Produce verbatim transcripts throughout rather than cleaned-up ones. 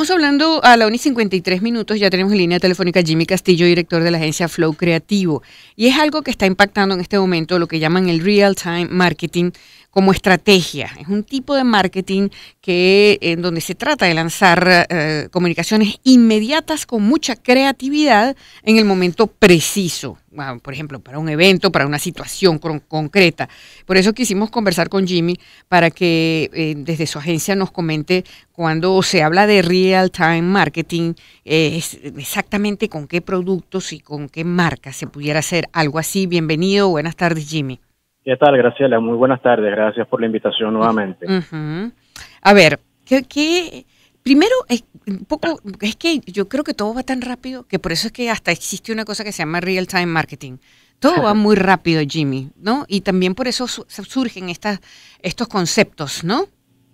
Estamos hablando a la una y cincuenta y tres minutos, ya tenemos en línea telefónica a Jimmy Castillo, director de la agencia Flow Creativo. Y es algo que está impactando en este momento lo que llaman el real-time marketing como estrategia. Es un tipo de marketing que en donde se trata de lanzar eh, comunicaciones inmediatas con mucha creatividad en el momento preciso. Bueno, por ejemplo, para un evento, para una situación con, concreta. Por eso quisimos conversar con Jimmy para que eh, desde su agencia nos comente cuando se habla de real-time marketing, eh, es exactamente con qué productos y con qué marcas se pudiera hacer algo así. Bienvenido, buenas tardes, Jimmy. ¿Qué tal, Graciela? Muy buenas tardes, gracias por la invitación nuevamente. Uh-huh. A ver, ¿qué, qué? Primero, es, un poco, es que yo creo que todo va tan rápido que por eso es que hasta existe una cosa que se llama real-time marketing. Todo va muy rápido, Jimmy, ¿no? Y también por eso su surgen estas, estos conceptos, ¿no?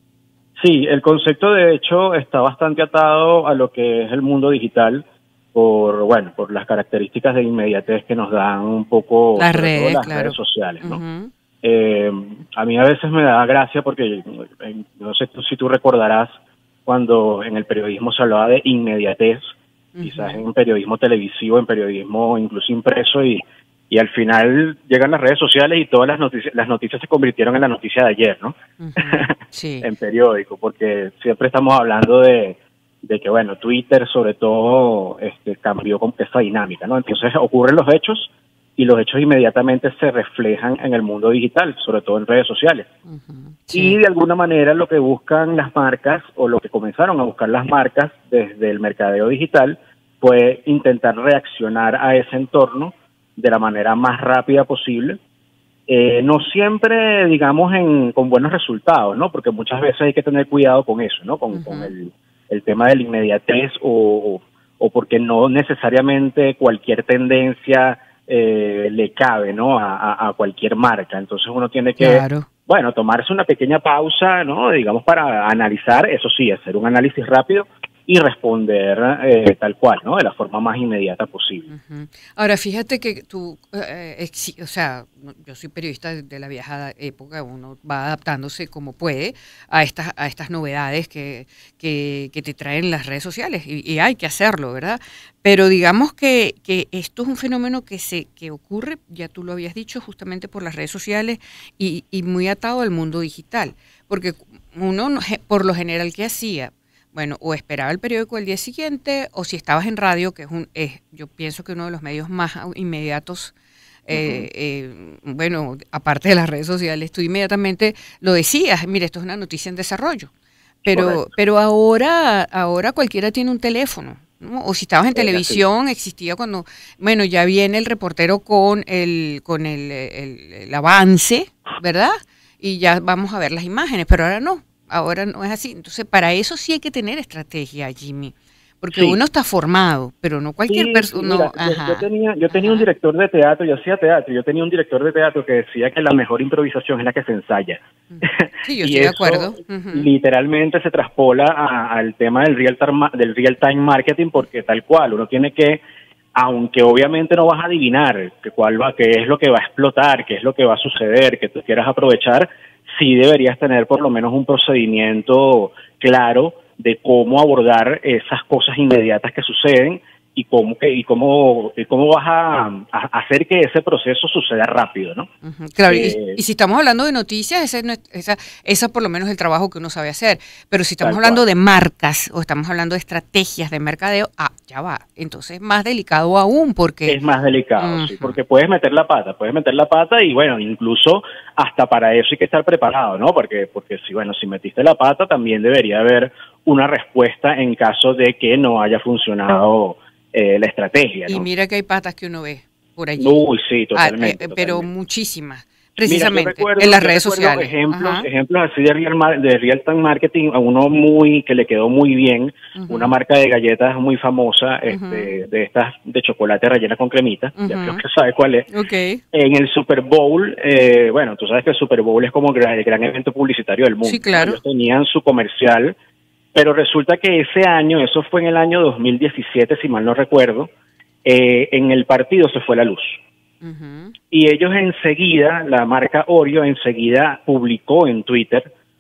Sí, el concepto de hecho está bastante atado a lo que es el mundo digital por, bueno, por las características de inmediatez que nos dan un poco las sobre redes, todo las claro. redes sociales, ¿no? Uh-huh. eh, a mí a veces me da gracia porque, no sé si tú recordarás cuando en el periodismo se hablaba de inmediatez, uh-huh. quizás en periodismo televisivo, en periodismo incluso impreso, y, y al final llegan las redes sociales y todas las noticias, las noticias se convirtieron en la noticia de ayer, ¿no? Uh-huh. Sí. En periódico, porque siempre estamos hablando de, de que, bueno, Twitter sobre todo este, cambió con esa dinámica, ¿no? Entonces ocurren los hechos y los hechos inmediatamente se reflejan en el mundo digital, sobre todo en redes sociales. Uh-huh. Sí. Y de alguna manera lo que buscan las marcas, o lo que comenzaron a buscar las marcas desde el mercadeo digital, fue intentar reaccionar a ese entorno de la manera más rápida posible. Eh, no siempre, digamos, en, con buenos resultados, ¿no? Porque muchas veces hay que tener cuidado con eso, ¿no? Con, uh-huh. con el, el tema de la inmediatez o, o porque no necesariamente cualquier tendencia eh, le cabe, ¿no? A, a, a cualquier marca. Entonces uno tiene que, claro. bueno, tomarse una pequeña pausa, ¿no? Digamos, para analizar, eso sí, hacer un análisis rápido y responder eh, tal cual, ¿no? De la forma más inmediata posible. Uh-huh. Ahora, fíjate que tú, eh, o sea, yo soy periodista de la vieja época, uno va adaptándose como puede a estas, a estas novedades que, que, que te traen las redes sociales, y, y hay que hacerlo, ¿verdad? Pero digamos que, que esto es un fenómeno que se que ocurre, ya tú lo habías dicho, justamente por las redes sociales y, y muy atado al mundo digital, porque uno, por lo general, ¿qué hacía? Bueno, o esperaba el periódico el día siguiente, o si estabas en radio, que es un, es, yo pienso que uno de los medios más inmediatos, eh, uh-huh. eh, bueno, aparte de las redes sociales, tú inmediatamente lo decías, mire, esto es una noticia en desarrollo, pero, pero ahora, ahora cualquiera tiene un teléfono, ¿no? O si estabas en es televisión, así. Existía cuando, bueno, ya viene el reportero con el, con el, el, el avance, ¿verdad? Y ya vamos a ver las imágenes, pero ahora no. Ahora no es así. Entonces, para eso sí hay que tener estrategia, Jimmy. Porque sí. uno está formado, pero no cualquier sí, persona. No, yo, yo tenía, yo tenía un director de teatro, yo hacía teatro, yo tenía un director de teatro que decía que la mejor improvisación es la que se ensaya. Sí, yo y estoy eso de acuerdo. Uh-huh. Literalmente se traspola a, al tema del real, time, del real time marketing, porque tal cual, uno tiene que, aunque obviamente no vas a adivinar que cuál va, qué es lo que va a explotar, qué es lo que va a suceder, que tú quieras aprovechar, sí deberías tener por lo menos un procedimiento claro de cómo abordar esas cosas inmediatas que suceden y cómo y cómo y cómo vas a, a hacer que ese proceso suceda rápido, ¿no? Uh-huh, claro, eh, y, y si estamos hablando de noticias, ese no es, esa esa por lo menos es el trabajo que uno sabe hacer, pero si estamos hablando cual. de marcas o estamos hablando de estrategias de mercadeo, ah, ya va, entonces es más delicado aún, porque es más delicado, uh-huh. sí, porque puedes meter la pata, puedes meter la pata y bueno, incluso hasta para eso hay que estar preparado, ¿no? Porque porque si bueno, si metiste la pata también debería haber una respuesta en caso de que no haya funcionado eh, la estrategia, ¿no? Y mira que hay patas que uno ve por allí. Uy, sí, totalmente. Ah, eh, pero totalmente. muchísimas, precisamente, Mira, recuerdo, en las redes sociales. Ejemplos, ejemplos así de real, de real time marketing, a uno muy que le quedó muy bien, uh-huh. una marca de galletas muy famosa, este, uh-huh. de estas de chocolate rellena con cremita, uh-huh. ya creo que sabes cuál es. Okay. En el Super Bowl, eh, bueno, tú sabes que el Super Bowl es como el gran, el gran evento publicitario del mundo. Sí, claro. Ellos tenían su comercial, pero resulta que ese año, eso fue en el año dos mil diecisiete, si mal no recuerdo, eh, en el partido se fue la luz. Uh-huh. Y ellos enseguida, la marca Oreo enseguida publicó en Twitter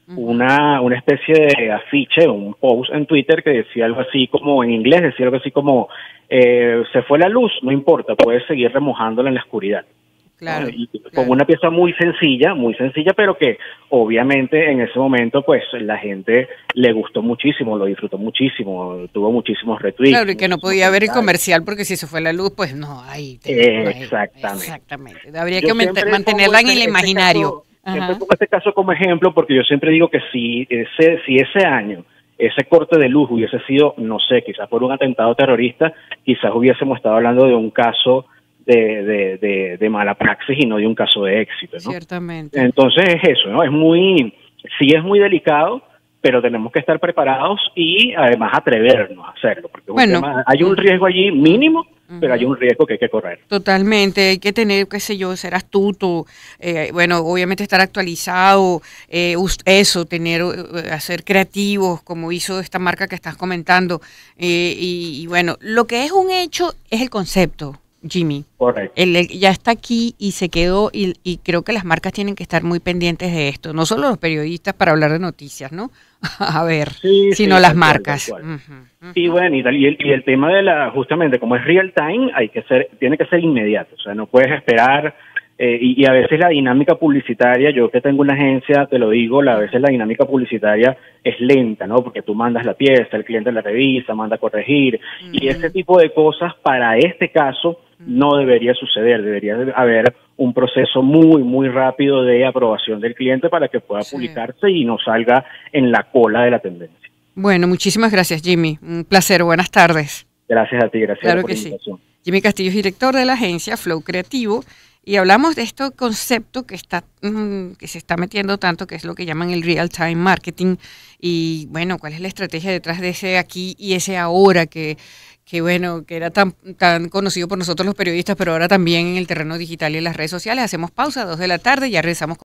una, una especie de afiche, un post en Twitter que decía algo así como, en inglés decía algo así como, eh, se fue la luz, no importa, puedes seguir remojándola en la oscuridad. Claro, ¿no? Y claro. con una pieza muy sencilla, muy sencilla, pero que obviamente en ese momento pues la gente le gustó muchísimo, lo disfrutó muchísimo, tuvo muchísimos retweets. Claro, y que no podía ver el comercial porque si se fue la luz, pues no, ahí. Te, no hay, exactamente. Exactamente. Habría yo que mantenerla en el imaginario. Caso, siempre pongo este caso como ejemplo porque yo siempre digo que si ese, si ese año ese corte de luz hubiese sido, no sé, quizás por un atentado terrorista, quizás hubiésemos estado hablando de un caso De, de, de, de mala praxis y no de un caso de éxito, ¿no? Ciertamente. Entonces es eso, ¿no? Es muy, sí es muy delicado, pero tenemos que estar preparados y además atrevernos a hacerlo, porque bueno, un tema, hay un riesgo allí mínimo, uh-huh. pero hay un riesgo que hay que correr. Totalmente, hay que tener, qué sé yo, ser astuto, eh, bueno, obviamente estar actualizado, eh, eso, tener, eh, ser creativos, como hizo esta marca que estás comentando, eh, y, y bueno, lo que es un hecho es el concepto. Jimmy, correcto. Él ya está aquí y se quedó y, y creo que las marcas tienen que estar muy pendientes de esto, no solo los periodistas para hablar de noticias, ¿no? A ver, sí, sino sí, las tal marcas. Cual, tal cual. Uh-huh, uh-huh. Y bueno, y, y, el, y el tema de la, justamente como es real time, hay que ser, tiene que ser inmediato, o sea, no puedes esperar. Eh, y, y a veces la dinámica publicitaria, yo que tengo una agencia, te lo digo, la, a veces la dinámica publicitaria es lenta, ¿no? Porque tú mandas la pieza, el cliente la revisa, manda a corregir, uh-huh. y ese tipo de cosas para este caso uh-huh. no debería suceder, debería haber un proceso muy, muy rápido de aprobación del cliente para que pueda sí. publicarse y no salga en la cola de la tendencia. Bueno, muchísimas gracias, Jimmy. Un placer, buenas tardes. Gracias a ti, gracias claro por que la invitación. Sí. Jimmy Castillo es director de la agencia Flow Creativo. Y hablamos de este concepto que está mmm, que se está metiendo tanto, que es lo que llaman el real time marketing. Y bueno, ¿cuál es la estrategia detrás de ese aquí y ese ahora que, que bueno, que era tan, tan conocido por nosotros los periodistas, pero ahora también en el terreno digital y en las redes sociales? Hacemos pausa, dos de la tarde, ya regresamos con